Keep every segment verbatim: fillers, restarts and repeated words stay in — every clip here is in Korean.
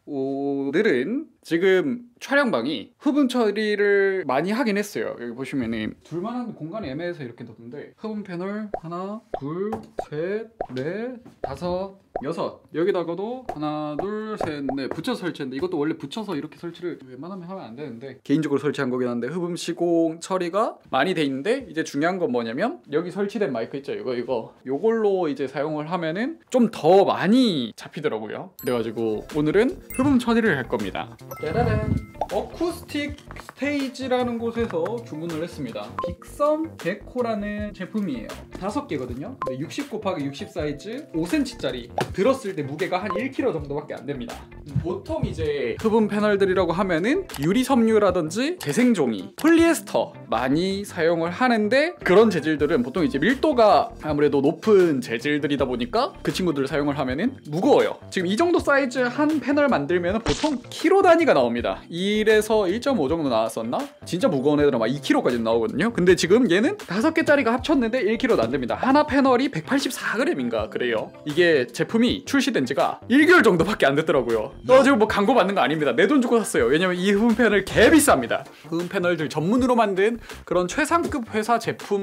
오늘은 지금 촬영방이 흡음 처리를 많이 하긴 했어요. 여기 보시면은 둘만한 공간이 애매해서 이렇게 뒀는데 흡음 패널 하나, 둘, 셋, 넷, 다섯, 여섯. 여기다가도 하나, 둘, 셋, 넷 붙여서 설치했는데 이것도 원래 붙여서 이렇게 설치를 웬만하면 하면 안 되는데 개인적으로 설치한 거긴 한데 흡음 시공 처리가 많이 돼 있는데 이제 중요한 건 뭐냐면 여기 설치된 마이크 있죠? 이거 이거 요걸로 이제 사용을 하면은 좀 더 많이 잡히더라고요. 그래가지고 오늘은 흡음 처리를 할 겁니다. 짜라란! 어쿠스틱 스테이지라는 곳에서 주문을 했습니다. 빅섬 데코라는 제품이에요. 다섯 개거든요. 육십 곱하기 육십 사이즈 오 센티미터짜리. 들었을 때 무게가 한 일 킬로그램 정도밖에 안 됩니다. 보통 이제 흡음 패널들이라고 하면은 유리 섬유라든지 재생종이, 폴리에스터 많이 사용을 하는데 그런 재질들은 보통 이제 밀도가 아무래도 높은 재질들이다 보니까 그 친구들을 사용을 하면은 무거워요. 지금 이 정도 사이즈 한 패널 만들면 보통 킬로 단위가 나옵니다. 일에서 일 점 오 정도 나왔었나? 진짜 무거운 애들은 막 이 킬로그램까지 나오거든요. 근데 지금 얘는 다섯 개짜리가 합쳤는데 일 킬로그램도 안 됩니다. 하나 패널이 백팔십사 그램인가 그래요. 이게 제품이 출시된 지가 일 개월 정도밖에 안 됐더라고요. 너 지금 뭐 광고 받는 거 아닙니다. 내 돈 주고 샀어요. 왜냐면 이 흡음 패널 개 비쌉니다. 흡음 패널들 전문으로 만든 그런 최상급 회사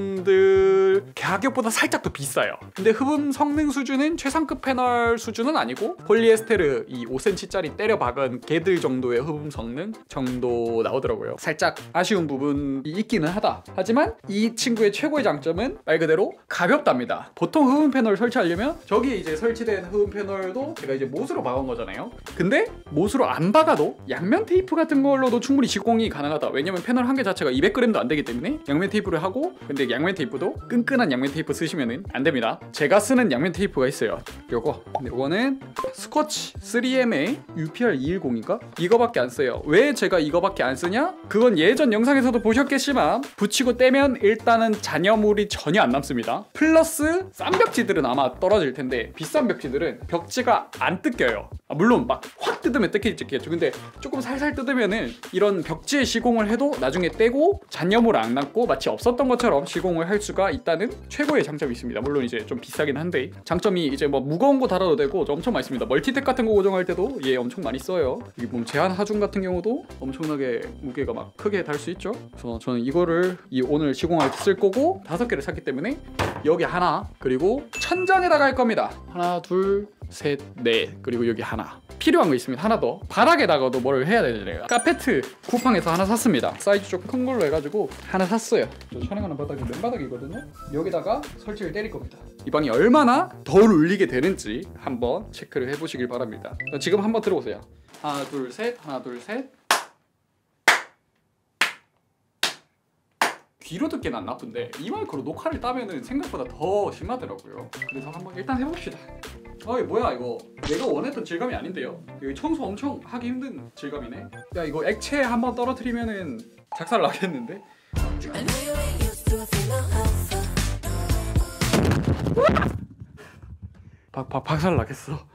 제품들 가격보다 살짝 더 비싸요. 근데 흡음 성능 수준은 최상급 패널 수준은 아니고 폴리에스테르 이 오 센티미터짜리 때려 박은 걔들 정도의 흡음 성능 정도 나오더라고요. 살짝 아쉬운 부분이 있기는 하다. 하지만 이 친구의 최고의 장점은 말 그대로 가볍답니다. 보통 흡음 패널 설치하려면 저기 이제 설치된 흡음 패널도 제가 이제 못으로 박은 거잖아요. 근데 못으로 안 박아도 양면 테이프 같은 걸로도 충분히 시공이 가능하다. 왜냐면 패널 한 개 자체가 이백 그램도 안 되기 때문에 양면 테이프를 하고, 근데 양면 테이프도 끈끈한 양면 테이프 쓰시면은 안 됩니다. 제가 쓰는 양면 테이프가 있어요. 요거. 근데 요거는 스코치 쓰리 엠의 유피알 이백십인가? 이거밖에 안 써요. 왜 제가 이거밖에 안 쓰냐? 그건 예전 영상에서도 보셨겠지만 붙이고 떼면 일단은 잔여물이 전혀 안 남습니다. 플러스 싼 벽지들은 아마 떨어질 텐데 비싼 벽지들은 벽지가 안 뜯겨요. 아, 물론 막 확 뜯으면 뜯기겠죠. 근데 조금 살살 뜯으면은 이런 벽지에 시공을 해도 나중에 떼고 잔여물 안 남고 마치 없었던 것처럼 시공을 할 수가 있다는 최고의 장점이 있습니다. 물론 이제 좀 비싸긴 한데 장점이 이제 뭐 무거운 거 달아도 되고 엄청 많이 씁니다. 멀티텍 같은 거 고정할 때도 얘 엄청 많이 써요. 이 뭐 제한 하중 같은 경우도 엄청나게 무게가 막 크게 달 수 있죠. 그래서 저는 이거를 이 오늘 시공할 때 쓸 거고 다섯 개를 샀기 때문에 여기 하나, 그리고 천장에다가 할 겁니다. 하나, 둘, 셋, 넷, 그리고 여기 하나. 필요한 거 있으면 하나 더. 바닥에다가도 뭘 해야 되잖아요. 카페트 쿠팡에서 하나 샀습니다. 사이즈 좀 큰 걸로 해가지고 하나 샀어요. 저 촬영하는 바닥이 맨바닥이거든요. 여기다가 설치를 때릴 겁니다. 이 방이 얼마나 덜 울리게 되는지 한번 체크를 해보시길 바랍니다. 지금 한번 들어보세요. 하나, 둘, 셋, 하나, 둘, 셋. 귀로 듣기는 안 나쁜데 이 마이크로 녹화를 따면은 생각보다 더 심하더라고요. 그래서 한번 일단 해봅시다. 어이 뭐야 이거 내가 원했던 질감이 아닌데요? 여기 청소 엄청 하기 힘든 질감이네. 야 이거 액체 한번 떨어뜨리면은 작살 나겠는데? 박, 박, 박살 나겠어.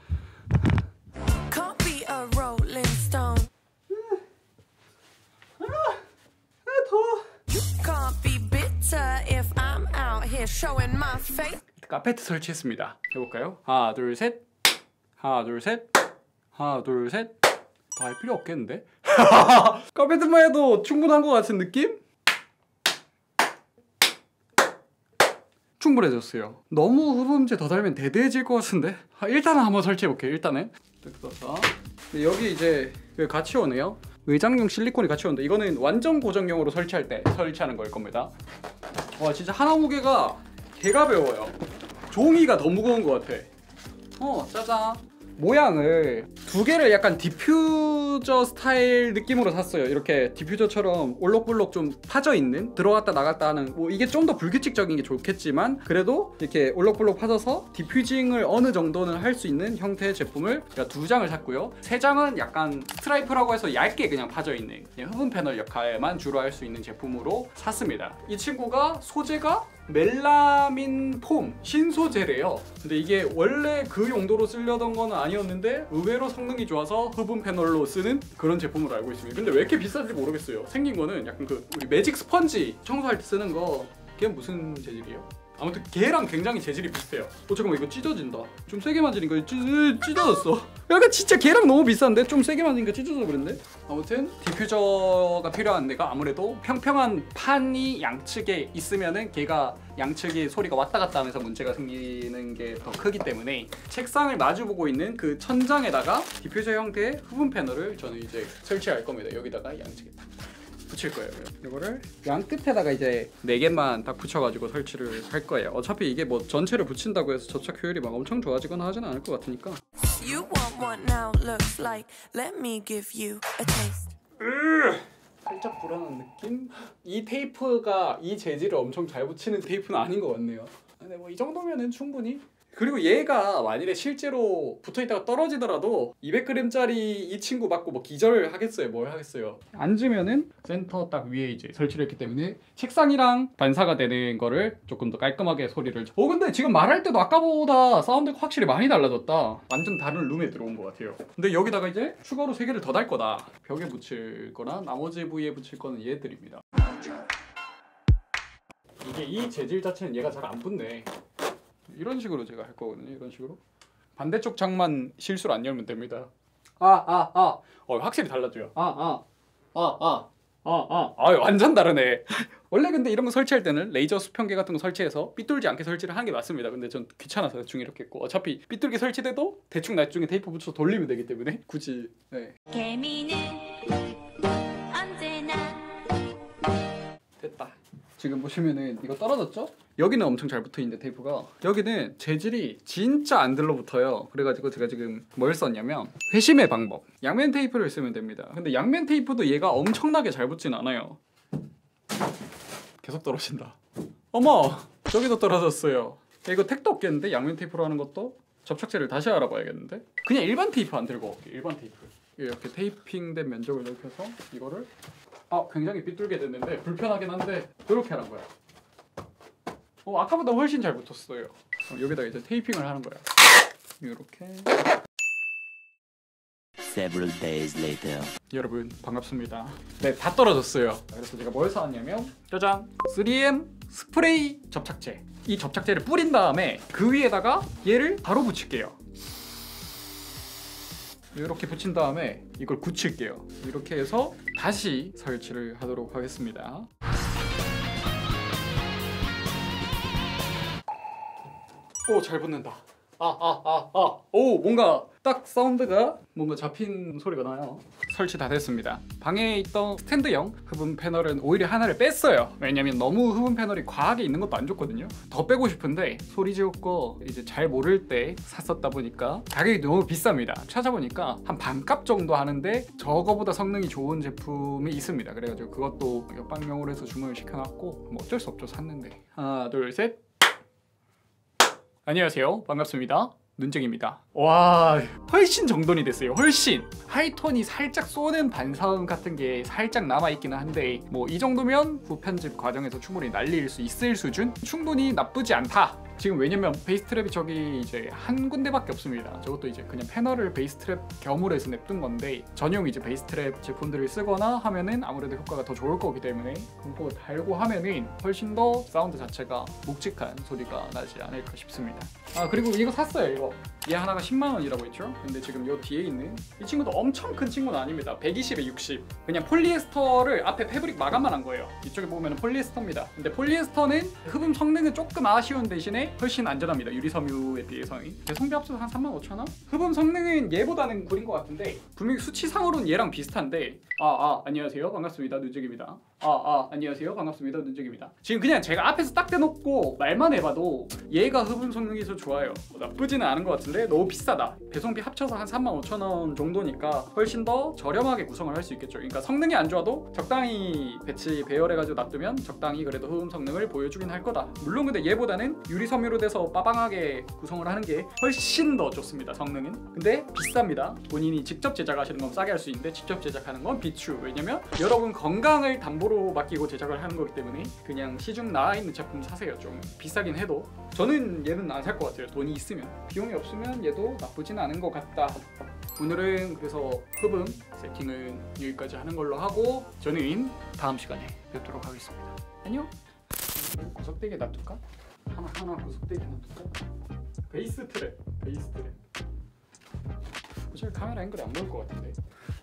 카페트 설치했습니다. 해볼까요? 하나 둘 셋, 하나 둘 셋, 하나 둘 셋. 더 할 필요 없겠는데? 카페트만 해도 충분한 것 같은 느낌? 충분해졌어요. 너무 흡음재 더 달면 대대해질 것 같은데? 일단은 한번 설치해볼게요. 일단은 여기 이제 같이 오네요. 외장용 실리콘이 같이 오는데 이거는 완전 고정용으로 설치할 때 설치하는 걸 겁니다. 와 진짜 하나 무게가 개 가벼워요. 종이가 더 무거운 것 같아. 어 짜잔. 모양을 두 개를 약간 디퓨저 스타일 느낌으로 샀어요. 이렇게 디퓨저처럼 올록볼록 좀 파져있는, 들어갔다 나갔다 하는, 뭐 이게 좀 더 불규칙적인 게 좋겠지만 그래도 이렇게 올록볼록 파져서 디퓨징을 어느 정도는 할 수 있는 형태의 제품을 제가 두 장을 샀고요. 세 장은 약간 스트라이프라고 해서 얇게 그냥 파져있는 그냥 흡음 패널 역할만 주로 할 수 있는 제품으로 샀습니다. 이 친구가 소재가 멜라민 폼 신소재래요. 근데 이게 원래 그 용도로 쓰려던 거는 아니었는데 의외로 성능이 좋아서 흡음 패널로 쓰는 그런 제품으로 알고 있습니다. 근데 왜 이렇게 비싼지 모르겠어요. 생긴 거는 약간 그 우리 매직 스펀지 청소할 때 쓰는 거, 걔는 무슨 재질이에요? 아무튼 걔랑 굉장히 재질이 비슷해요. 어 잠깐만 이거 찢어진다. 좀 세게 만지니까 찢, 찢어졌어. 약간 진짜 걔랑 너무 비싼데 좀 세게 만지니까 찢어져 버렸네. 아무튼 디퓨저가 필요한 데가 아무래도 평평한 판이 양측에 있으면은 걔가 양측이 소리가 왔다 갔다 하면서 문제가 생기는 게 더 크기 때문에 책상을 마주보고 있는 그 천장에다가 디퓨저 형태의 흡음 패널을 저는 이제 설치할 겁니다. 여기다가 양측에 딱 붙일 거예요. 이거를 양 끝에다가 이제 네 개만 딱 붙여가지고 설치를 할 거예요. 어차피 이게 뭐 전체를 붙인다고 해서 접착 효율이 막 엄청 좋아지거나 하지는 않을 것 같으니까. You want what now looks like. Let me give you a taste. 살짝 불안한 느낌? 이 테이프가 이 재질을 엄청 잘 붙이는 테이프는 아닌 것 같네요. 근데 뭐 이 정도면은 충분히. 그리고 얘가 만일에 실제로 붙어있다가 떨어지더라도 이백 그램짜리 이 친구 맞고 뭐 기절을 하겠어요? 뭘 하겠어요? 앉으면은 센터 딱 위에 이제 설치를 했기 때문에 책상이랑 반사가 되는 거를 조금 더 깔끔하게 소리를. 어 근데 지금 말할 때도 아까보다 사운드가 확실히 많이 달라졌다. 완전 다른 룸에 들어온 것 같아요. 근데 여기다가 이제 추가로 세 개를 더 달 거다. 벽에 붙일 거나 나머지 부위에 붙일 거는 얘들입니다. 이게 이 재질 자체는 얘가 잘 안 붙네. 이런 식으로 제가 할 거거든요. 이런 식으로 반대쪽 장만 실수로 안 열면 됩니다. 아 아 아 어 확실히 달라져요. 아 아 아 아 아 아 아 완전 다르네. 원래 근데 이런 거 설치할 때는 레이저 수평계 같은 거 설치해서 삐뚤지 않게 설치를 하는 게 맞습니다. 근데 전 귀찮아서 대충 이렇게 했고 어차피 삐뚤게 설치돼도 대충 나중에 테이프 붙여서 돌리면 되기 때문에 굳이. 네. 개미는 언제나 됐다. 지금 보시면은 이거 떨어졌죠? 여기는 엄청 잘 붙어있는데 테이프가 여기는 재질이 진짜 안 들러붙어요. 그래가지고 제가 지금 뭘 썼냐면 회심의 방법. 양면 테이프를 쓰면 됩니다. 근데 양면 테이프도 얘가 엄청나게 잘 붙진 않아요. 계속 떨어진다. 어머! 저기도 떨어졌어요. 이거 택도 없겠는데? 양면 테이프로 하는 것도? 접착제를 다시 알아봐야겠는데? 그냥 일반 테이프 안 들고 올게. 일반 테이프. 이렇게 테이핑된 면적을 넓혀서 이거를 아 굉장히 삐뚤게 됐는데 불편하긴 한데 이렇게 하는 거야. 어 아까보다 훨씬 잘 붙었어요. 어, 여기다 이제 테이핑을 하는 거야. 이렇게. Several days later. 여러분 반갑습니다. 네 다 떨어졌어요. 그래서 제가 뭘 사왔냐면 짜잔 쓰리엠 스프레이 접착제. 이 접착제를 뿌린 다음에 그 위에다가 얘를 바로 붙일게요. 이렇게 붙인 다음에 이걸 굳힐게요. 이렇게 해서 다시 설치를 하도록 하겠습니다. 오, 잘 붙는다. 아, 아, 아, 아. 오, 뭔가 딱 사운드가 뭔가 잡힌 소리가 나요. 설치 다 됐습니다. 방에 있던 스탠드형 흡음 패널은 오히려 하나를 뺐어요. 왜냐면 너무 흡음 패널이 과하게 있는 것도 안 좋거든요. 더 빼고 싶은데 소리 지웠고 이제 잘 모를 때 샀었다 보니까 가격이 너무 비쌉니다. 찾아보니까 한 반값 정도 하는데 저거보다 성능이 좋은 제품이 있습니다. 그래가지고 그것도 역방용으로 해서 주문을 시켜놨고 뭐 어쩔 수 없죠. 샀는데. 하나 둘 셋. 안녕하세요. 반갑습니다. 눈쟁입니다. 와 훨씬 정돈이 됐어요. 훨씬 하이톤이 살짝 쏘는 반사음 같은 게 살짝 남아있기는 한데 뭐 이 정도면 후편집 과정에서 충분히 날릴 수 있을 수준? 충분히 나쁘지 않다. 지금 왜냐면 베이스 트랩이 저기 이제 한 군데밖에 없습니다. 저것도 이제 그냥 패널을 베이스 트랩 겸으로 해서 냅둔 건데 전용 이제 베이스 트랩 제품들을 쓰거나 하면은 아무래도 효과가 더 좋을 거기 때문에 그거 달고 하면은 훨씬 더 사운드 자체가 묵직한 소리가 나지 않을까 싶습니다. 아 그리고 이거 샀어요. 이거 얘 하나가 십만 원이라고 했죠? 근데 지금 요 뒤에 있는 이 친구도 엄청 큰 친구는 아닙니다. 백이십에 육십. 그냥 폴리에스터를 앞에 패브릭 마감만 한 거예요. 이쪽에 보면 폴리에스터입니다. 근데 폴리에스터는 흡음 성능은 조금 아쉬운 대신에 훨씬 안전합니다. 유리섬유에 비해서는. 배송비 합쳐서 한 삼만 오천 원? 흡음 성능은 얘보다는 구린 것 같은데 분명히 수치상으로는 얘랑 비슷한데 아, 아, 안녕하세요. 반갑습니다. 눈쟁입니다. 아, 아, 안녕하세요. 반갑습니다. 눈쟁입니다. 지금 그냥 제가 앞에서 딱 대놓고 말만 해봐도 얘가 흡음 성능이 더 좋아요. 뭐 나쁘지는 않은 것 같은데 너무 비싸다. 배송비 합쳐서 한 삼만 오천 원 정도니까 훨씬 더 저렴하게 구성을 할 수 있겠죠. 그러니까 성능이 안 좋아도 적당히 배치 배열해가지고 놔두면 적당히 그래도 흡음 성능을 보여주긴 할 거다. 물론 근데 얘보다는 유리섬유로 돼서 빠방하게 구성을 하는 게 훨씬 더 좋습니다. 성능은. 근데 비쌉니다. 본인이 직접 제작하시는 건 싸게 할 수 있는데 직접 제작하는 건 비추. 왜냐면 여러분 건강을 담보로 맡기고 제작을 하는 거기 때문에 그냥 시중 나와 있는 제품 사세요. 좀 비싸긴 해도 저는 얘는 안 살 것 같아요. 돈이 있으면. 비용이 없으면 얘도 나쁘진 않은 것 같다. 오늘은 그래서 흡음 세팅은 여기까지 하는 걸로 하고 저는 다음 시간에 뵙도록 하겠습니다. 안녕. 구석대기에 놔둘까? 하나 하나 구석대 있는 두고 베이스 트랩 베이스 트랩 어차피 카메라 앵글이 안 보일 것 같은데